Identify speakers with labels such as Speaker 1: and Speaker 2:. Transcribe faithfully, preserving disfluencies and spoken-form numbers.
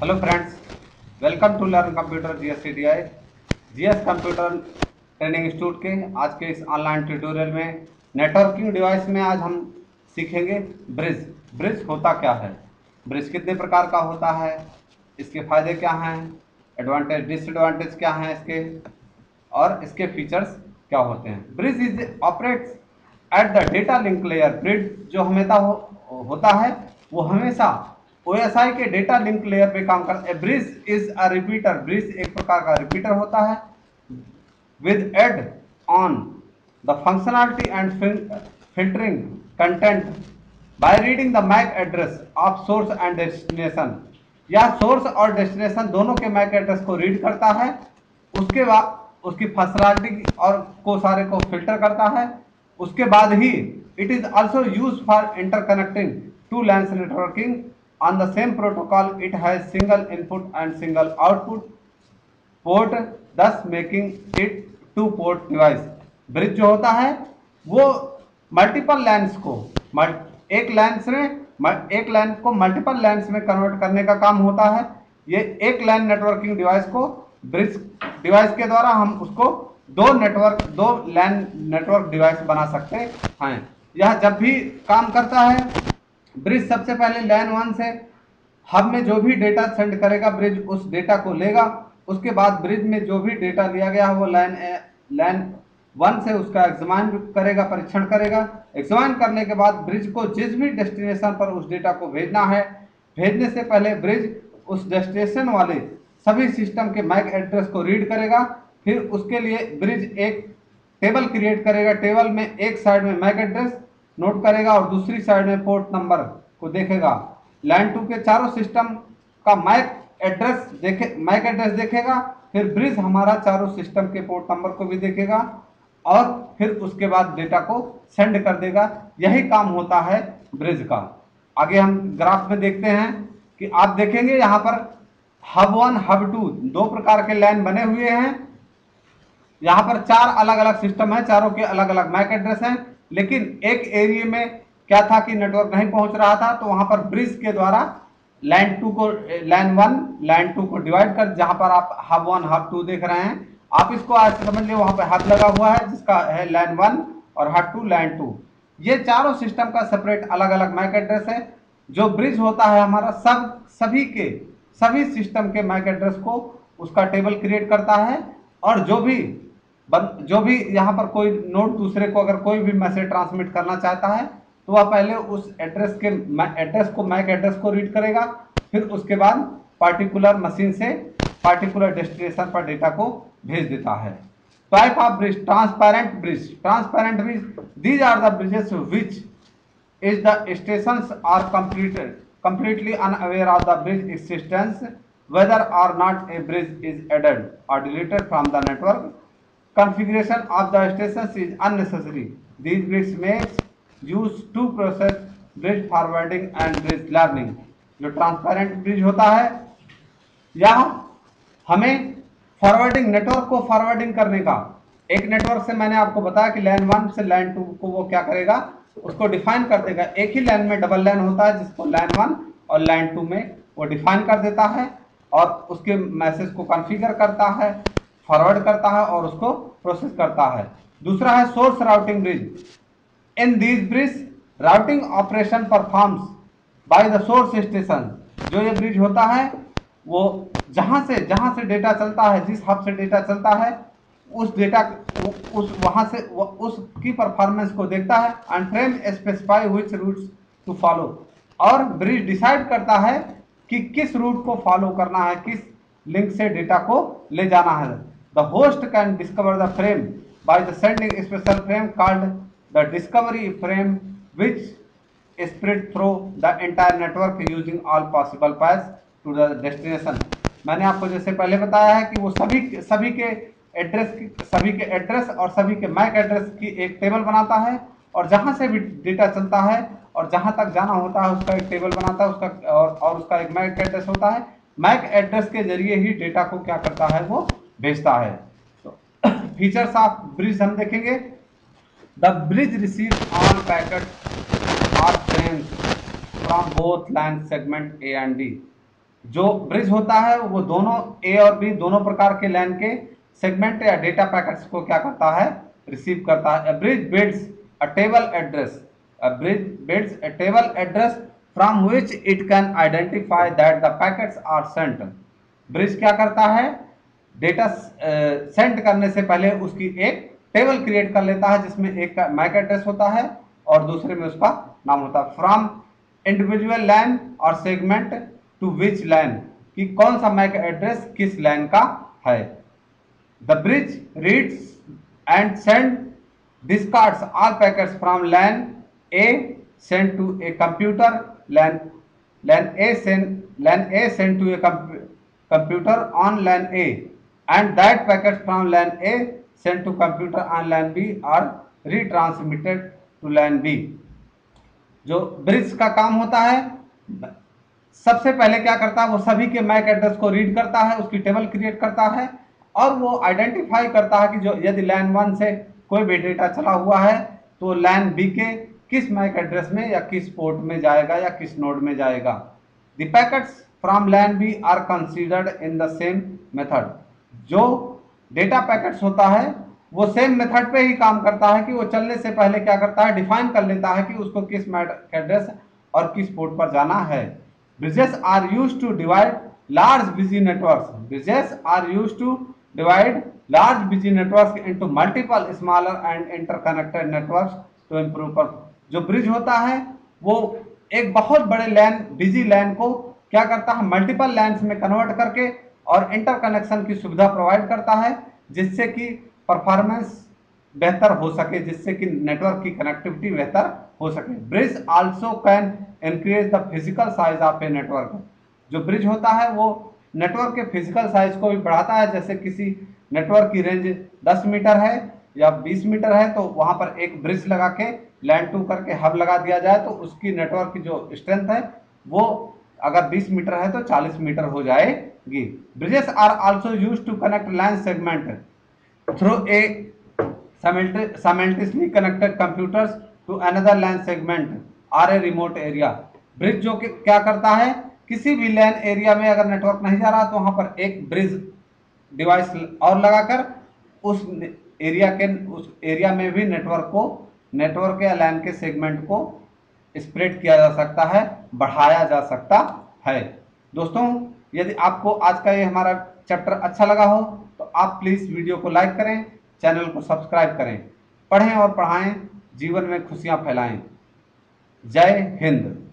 Speaker 1: Hello friends, welcome to learn computer G S T D I G S computer training institute के आज के इस online tutorial में networking device में आज हम सीखेंगे ब्रिज। ब्रिज होता क्या है, ब्रिज कितने प्रकार का होता है, इसके फायदे क्या हैं, एडवांटेज डिसएडवांटेज क्या हैं इसके, और इसके फीचर्स क्या होते हैं। Bridge is operates at the data link layer. Bridge जो हमेशा हो, होता है वो हमेशा ओ एस आई के डेटा लिंक लेयर पे काम करता है। Bridge is a repeater. Bridge एक प्रकार का रिपीटर होता है with add on the functionality and filtering content by reading the MAC address of source and destination. या सोर्स और डेस्टिनेशन दोनों के मैक एड्रेस को रीड करता है, उसके बाद उसकी फंक्शनलिटी और को सारे को फिल्टर करता है। उसके बाद ही it is also use for interconnecting two LANs networking on the same protocol. It has single input and single output port, thus making it two port device. Bridge जो होता है वो मल्टीपल लैन्स को एक लैन्स में एक लैन को multiple lens में कन्वर्ट करने का काम होता है। ये एक लैन नेटवर्किंग डिवाइस को ब्रिज डिवाइस के द्वारा हम उसको दो नेटवर्क दो लैन नेटवर्क डिवाइस बना सकते हैं। यह जब भी काम करता है, ब्रिज सबसे पहले लैन वन से हब में जो भी डेटा सेंड करेगा, ब्रिज उस डेटा को लेगा। उसके बाद ब्रिज में जो भी डेटा लिया गया है वो लैन लैन वन से उसका एग्जामिन करेगा, परीक्षण करेगा। एग्जामिन करने के बाद ब्रिज को जिस भी डेस्टिनेशन पर उस डेटा को भेजना है, भेजने से पहले ब्रिज उस डेस्टिनेशन वाले सभी सिस्टम के मैक एड्रेस को रीड करेगा। फिर उसके लिए ब्रिज एक टेबल क्रिएट करेगा। टेबल में एक साइड में मैक एड्रेस नोट करेगा और दूसरी साइड में पोर्ट नंबर को देखेगा। लैन टू के चारों सिस्टम का मैक एड्रेस देखे मैक एड्रेस देखेगा। फिर ब्रिज हमारा चारों सिस्टम के पोर्ट नंबर को भी देखेगा और फिर उसके बाद डेटा को सेंड कर देगा। यही काम होता है ब्रिज का। आगे हम ग्राफ में देखते हैं कि आप देखेंगे यहाँ पर हब वन हब टू दो प्रकार के लैन बने हुए हैं। यहाँ पर चार अलग अलग सिस्टम है, चारों के अलग अलग मैक एड्रेस हैं। लेकिन एक एरिया में क्या था कि नेटवर्क नहीं पहुंच रहा था, तो वहां पर ब्रिज के द्वारा लैन टू को लैन वन लैन टू को डिवाइड कर, जहां पर आप हब वन हब टू देख रहे हैं, आप इसको आज समझ लिया वहां पर हब लगा हुआ है जिसका है लैन वन और हब टू लैन टू। ये चारों सिस्टम का सेपरेट अलग अलग मैक एड्रेस है। जो ब्रिज होता है हमारा सब सभी के सभी सिस्टम के मैक एड्रेस को उसका टेबल क्रिएट करता है और जो भी जो भी यहाँ पर कोई नोड दूसरे को अगर कोई भी मैसेज ट्रांसमिट करना चाहता है तो वह पहले उस एड्रेस के एड्रेस को मैक एड्रेस को रीड करेगा। फिर उसके बाद पार्टिकुलर मशीन से पार्टिकुलर डेस्टिनेशन पर डेटा को भेज देता है। Type of bridge, transparent bridge. Transparent bridge, these are the bridges which is the stations are completed completely unaware of the bridge existence, whether or not a bridge is added or deleted from the network. Configuration of the stations is unnecessary. These bridges may use to process bridge forwarding and bridge learning. जो transparent bridge होता है या हमें forwarding network को forwarding करने का, एक network से मैंने आपको बताया कि लैन वन से लैन टू को वो क्या करेगा, उसको डिफाइन कर देगा। एक ही लैन में डबल लैन होता है जिसको लैन वन और लैन टू में वो डिफाइन कर देता है और उसके मैसेज को कॉन्फ़िगर करता है, फॉरवर्ड करता है और उसको प्रोसेस करता है। दूसरा है source routing bridge. In these bridge routing operation performs by the source station. जो ये ब्रिज होता है वो जहां से जहां से डेटा चलता है, जिस हब से डेटा चलता है उस डेटा उस वहां से उसकी परफॉर्मेंस को देखता है and frame specify which routes to follow. और ब्रिज डिसाइड करता है कि किस रूट को फॉलो करना है, किस लिंक से डेटा को ले जाना है। The host can discover the frame by the sending special frame called the discovery frame which spread through the entire network using all possible paths to the destination. मैंने आपको जैसे पहले बताया है कि वो सभी सभी के एड्रेस की सभी के एड्रेस और सभी के मैक एड्रेस की एक टेबल बनाता है और जहां से भी डेटा चलता है और जहां तक जाना होता है उसका एक टेबल बनाता है उसका और, और उसका एक मैक एड्रेस होता है। मैक एड्रेस के जरिए ही डेटा को क्या करता है, वो भेजता है। तो फीचर्स ऑफ ब्रिज हम देखेंगे। The bridge receive all packet और frames from both line segment A and D. जो ब्रिज होता है वो दोनों ए और बी दोनों प्रकार के लैन के सेगमेंट या डेटा पैकेट्स को क्या करता है, रिसीव करता है। A bridge builds a table address a bridge builds a table address from which it can identify that the packets are sent. Bridge क्या करता है, डेटा सेंड करने से पहले उसकी एक टेबल क्रिएट कर लेता है जिसमें एक का मैक एड्रेस होता है और दूसरे में उसका नाम होता है। फ्रॉम इंडिविजुअल लैन और सेगमेंट टू विच लैन, कि कौन सा मैक एड्रेस किस लैन का है। The bridge reads and send discards all packets from LAN A sent to a computer, LAN LAN A send LAN A sent to a comp computer on LAN A, and that packets from LAN A sent to computer on LAN B are retransmitted to LAN B। जो bridge का काम होता है, सबसे पहले क्या करता है, वो सभी के मैक एड्रेस को रीड करता है, उसकी टेबल क्रिएट करता है और वो आइडेंटिफाई करता है कि जो यदि लैन वन से कोई भी डेटा चला हुआ है तो लैन बी के किस मैक एड्रेस में या किस पोर्ट में जाएगा या किस नोड में जाएगा। The packets from LAN B are considered in the same method. जो डेटा पैकेट्स होता है वो सेम मेथड पे ही काम करता है कि वो चलने से पहले क्या करता है, डिफाइन कर लेता है कि उसको किस मैक एड्रेस और किस पोर्ट पर जाना है। Bridges are used to divide large busy networks bridges are used to divide large busy networks into multiple smaller and interconnected networks to improve performance। जो ब्रिज होता है वो एक बहुत बड़े लैन बिजी लैन को क्या करता है, मल्टीपल लैन्स में कन्वर्ट करके और इंटरकनेक्शन की सुविधा प्रोवाइड करता है जिससे कि परफॉर्मेंस बेहतर हो सके, जिससे कि नेटवर्क की कनेक्टिविटी बेहतर हो सके। Bridge also can increase the physical size of a network. जो ब्रिज होता है वो नेटवर्क के फिजिकल साइज को भी बढ़ाता है। जैसे किसी नेटवर्क की रेंज दस मीटर है या बीस मीटर है तो वहां पर एक ब्रिज लगा के लैन टू करके हब लगा दिया जाए तो उसकी नेटवर्क की जो स्ट्रेंथ है वो अगर बीस मीटर है तो चालीस मीटर हो जाएगी। Bridges are also used to connect LAN segment through a simultaneously connected computers to another LAN segment or a remote area. Bridge जो कि क्या करता है, किसी भी लैन एरिया में अगर नेटवर्क नहीं जा रहा तो वहां पर एक ब्रिज डिवाइस और लगाकर उस एरिया के उस एरिया में भी नेटवर्क को नेटवर्क या लैन के सेगमेंट को स्प्रेड किया जा सकता है, बढ़ाया जा सकता है। दोस्तों, यदि आपको आज का ये हमारा चैप्टर अच्छा लगा हो तो आप प्लीज़ वीडियो को लाइक करें, चैनल को सब्सक्राइब करें। पढ़ें और पढ़ाएं, जीवन में खुशियां फैलाएं। जय हिंद।